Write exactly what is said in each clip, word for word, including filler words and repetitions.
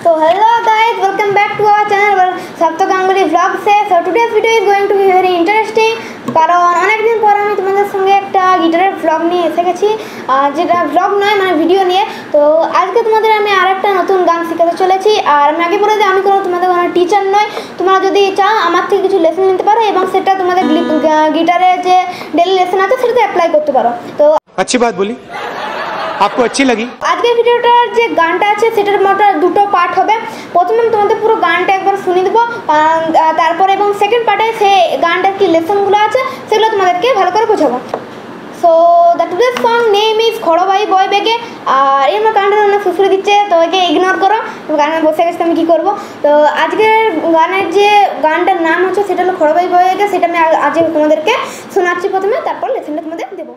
So hello guys, welcome back to our channel saptakgangulyvlogs. So today's video is going to be very interesting. কারণ অনেক দিন পর আমি তোমাদের সঙ্গে একটা গিটারের ব্লগ নিয়ে এসে গেছি, যেটা ব্লগ নয় মানে ভিডিও নিয়ে। তো আজকে তোমাদের আমি আরেকটা নতুন গান শেখাতে চলেছি। আর আমি আগে বলে যে আমি কোনো তোমাদের কোনো টিচার নয়, তোমরা যদি চাও আমার থেকে কিছু লেসন নিতে পারো এবং সেটা তোমাদের গিটারের যে ডেলি লেসন আছে সেটাতে অ্যাপ্লাই করতে পারো। তো अच्छी बात बोली, आपको अच्छी लगी? আজকের ভিডিওটার যে গানটা আছে সেটার মোটা দুটো পার্ট হবে। প্রথমে আমি তোমাদের পুরো গানটা একবার শুনিয়ে দেবো, তারপরে এবং সেকেন্ড পার্টে সেই গানটার কি লেসনগুলো আছে সেগুলো তোমাদেরকে ভালো করে বোঝাবো। So the today song name is খড়ো বাই বয় বেগে। আর এই আমার গানটা অনেক সুসুরে দিচ্ছে, তো একে ইগনোর করো। গানে বসে গেছে আমি কী করবো। তো আজকের গানের যে গানটার নাম হচ্ছে সেটা হলো খড়ো বাই বয় বেগে। সেটা আমি আজকে তোমাদেরকে শোনাচ্ছি প্রথমে, তারপর লেসনটা তোমাদের দেবো।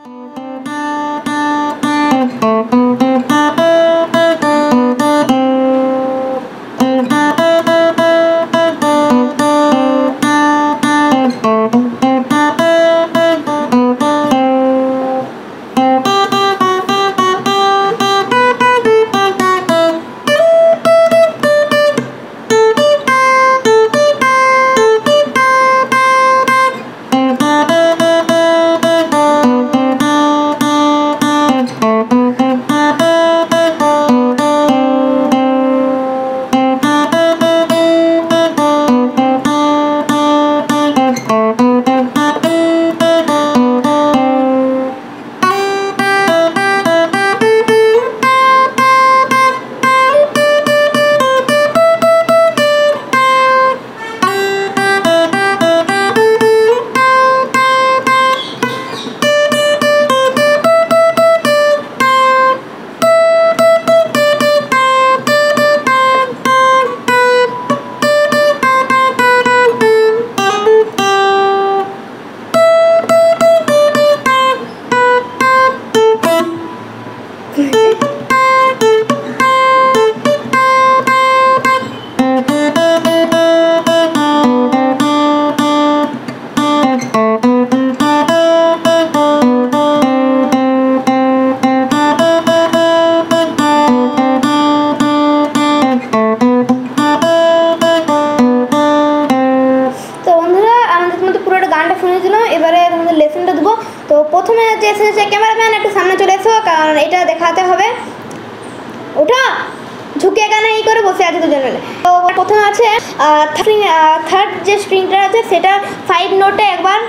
এবারে তোমাদের লেসনটা দেবো। তো প্রথমে যে এসেছে ক্যামেরাম্যান একটু সামনে চলে এসো, কারণ এটা দেখাতে হবে। ওটা ঝুঁকে এখানে এই করে বসে আছে দুজন মিলে। তো প্রথমে আছে থার্ড যে স্ট্রিংটা আছে সেটা ফাইভ নোটে একবার,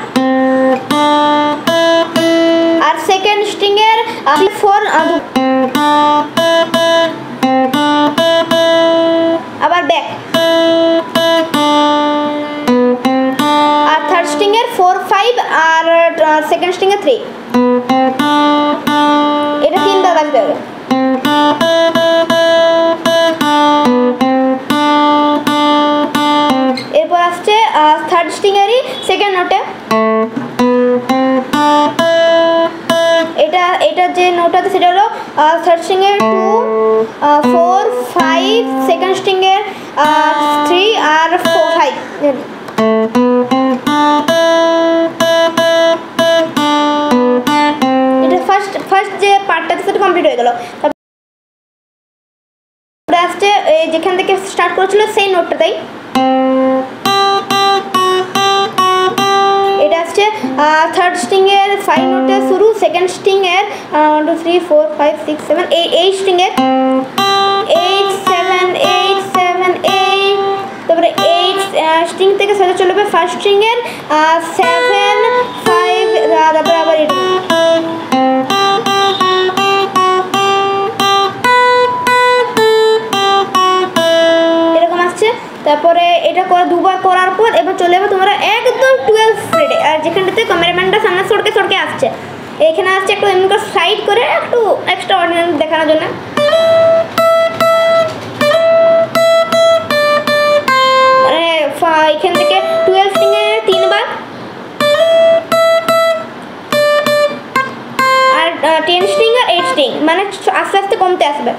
আর সেকেন্ড স্ট্রিংয়ের ফোর আবার ব্যাক, আর থার্ড স্ট্রিংয়ের ফোর ফাইভ আর সেকেন্ড স্ট্রিংয়ের থ্রি। এটা তিনবার বাজতে হবে। এরপর আসছে থার্ড স্ট্রিংয়েরই সেকেন্ড নোটে, এটা এটা যে নোট আছে সেটা হলো থার্ড স্ট্রিংয়ের টু, ফোর ফাইভ, সেকেন্ড স্ট্রিংয়ের থ্রি আর ফোর ফাইভ। এটা ফার্স্ট ফার্স্ট যে পার্টটা সেটা কমপ্লিট হয়ে গেল। তারপরে আসছে যেখান থেকে স্টার্ট করেছিল সেই নোটটাতেই, এটা আসছে থার্ড স্ট্রিংয়ের ফাইভ নোটে শুরু, সেকেন্ড স্ট্রিংয়ের one two three four five six seven এই এই স্ট্রিংয়ের eight seven eight seven eight, তারপরে এইট স্ট্রিং থেকে সেটা চলবে ফার্স্ট স্ট্রিংয়ের সেভেন ফাইভ, তারপরে আবার এরকম আসছে। তারপরে এটা করে দুবার করার পর এবার চলে যাবে তোমরা একদম টুয়েলভ ফ্রেডে। আর যেখানটাতে ক্যামেরাম্যানটা সামনে সরকে সরকে আসছে, এখানে আসছে একটু এমনি করে সাইড করে একটু এক্সট্রা অর্ডিনারি দেখানোর জন্য। এখান থেকে টুয়েলভ স্ট্রিংয়ে তিনবার, আর টেন স্ট্রিং আর এইট স্ট্রিং মানে আস্তে আস্তে কমতে আসবে।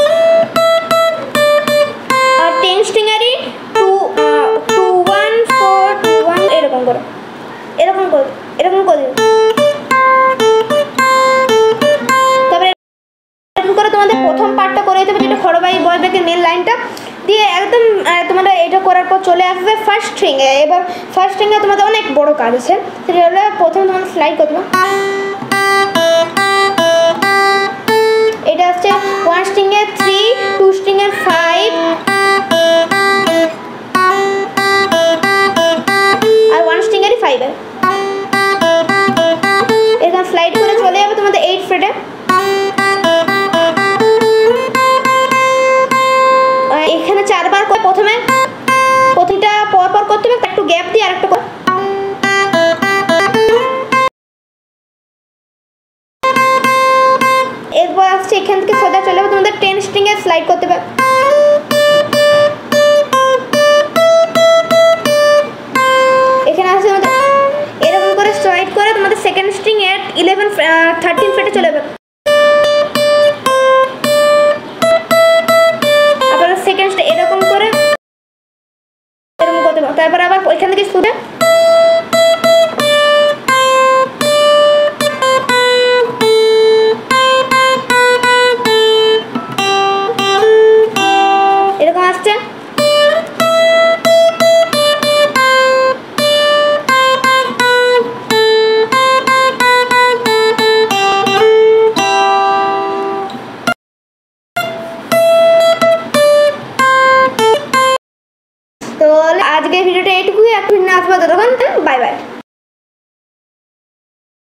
আর টেন স্ট্রিংয়েরই two two one four two one এরকম করে এরকম করে এরকম করে তারপরে এরকম করে তোমাদের প্রথম পার্টটা করে দিতে হবে, যেটা খড়ো বাই বয় বেগে মেন লাইন লাইনটা দিয়ে একদম তোমরা এটা করার পর চলে আসবে ফার্স্ট স্ট্রিংয়ে। এবার ফার্স্ট স্ট্রিংয়ে তোমাদের অনেক বড় কাজ আছে, সেটা হলো প্রথমে তোমরা স্লাইড করে দেবে। এটা হচ্ছে ওয়ান স্ট্রিংয়ে থ্রি, টু স্ট্রিংয়ে ফাইভ আর ওয়ান স্ট্রিংয়েরই ফাইভ। এখানে স্লাইড করে চলে যাবে তোমাদের এইট ফ্রেটে। এখানে চারবার করে প্রথমে প্রতিটা পর পর করতে হবে, একটু গ্যাপ দিয়ে আরেকটা করে। এরপর আসছে এখান থেকে সোজা চলে যাবে তোমাদের টেন স্ট্রিংয়ে স্লাইড করতে হবে। এখানে আসছে তোমাদের এরকম করে স্লাইড করে তোমাদের সেকেন্ড স্ট্রিং এর ইলেভেন থার্টিন ফ্রেটে চলে যাবে। আবার সেকেন্ড এরকম করে এরকম করতে হবে। তারপর আবার ওইখান থেকে শুরু এরকম আসছে। তো আজকের ভিডিওটা এইটুকুই, এখন আসবো ততক্ষণ বাই বাই।